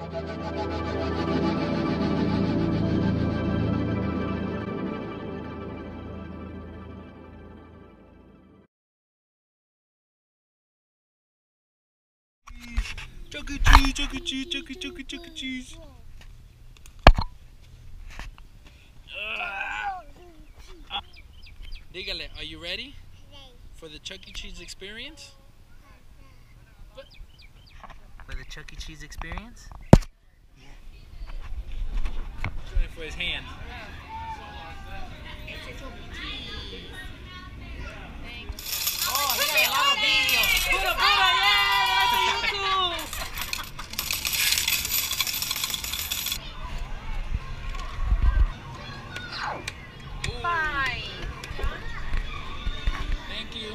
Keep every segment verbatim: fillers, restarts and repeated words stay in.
Chuck E. Cheese, Chuck E. Cheese, Chuck E. Chuck E. Chuck E. Cheese. Uh, dígale, are you ready for the Chuck E. Cheese experience? For the Chuck E. Cheese experience? Yeah. Doing it for his hand. Oh, he got a lot of videos. Pura, pura, yeah, that's YouTube. Fine. Thank you.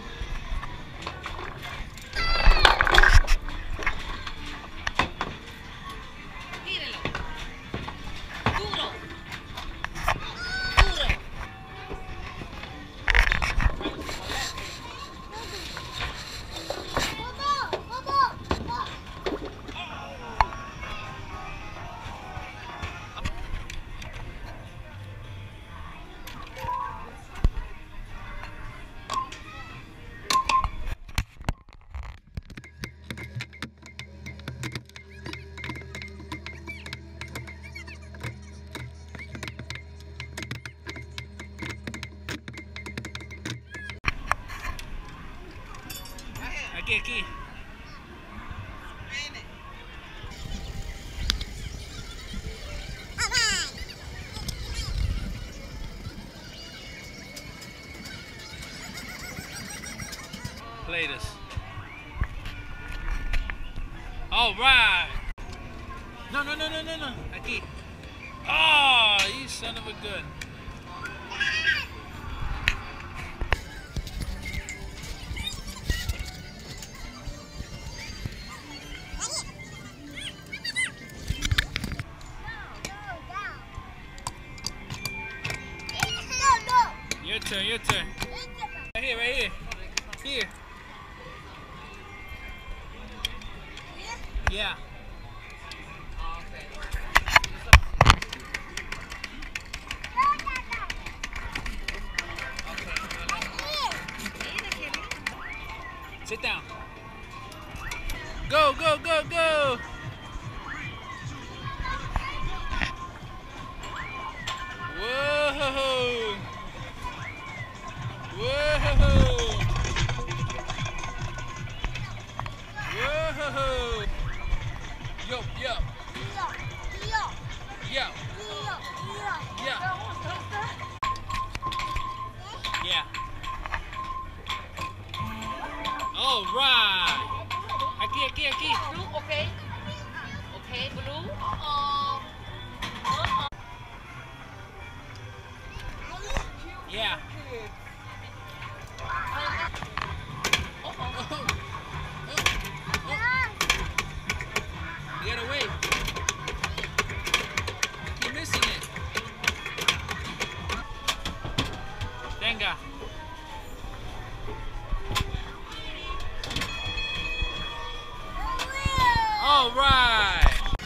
Tírelo. Duro. Duro. Aquí, aquí. Play this. All right. No, no, no, no, no, no. Aquí. Oh, you son of a gun. Your turn, your turn. Right here, right here. Here. Yeah. Sit down. Go, go, go, go. Whoa. Whoa! Whoa! Yo, yo. Yo. Yeah. Yeah. All right. Aquí, aquí, aquí. Blue, okay. Okay, blue. Uh-oh. Uh-oh. Yeah. You gotta wait. Keep missing it. Venga. All right.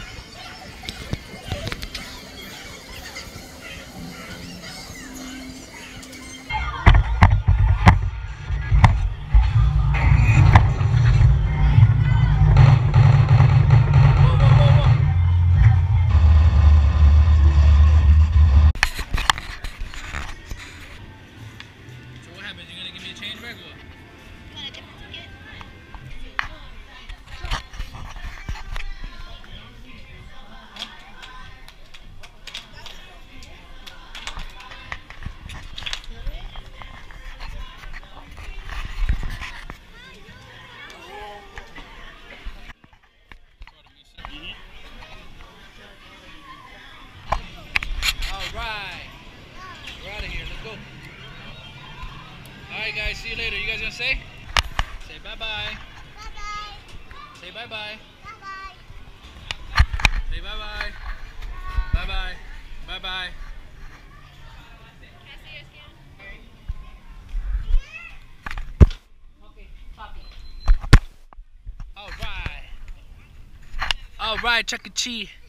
Alright guys, see you later. You guys gonna say? Say bye-bye. Bye-bye. Say bye-bye. Bye-bye. Say bye-bye. Bye-bye. Bye-bye. Can I see your skin? Okay, Poppy. Alright. Alright, Chuck E. Cheese.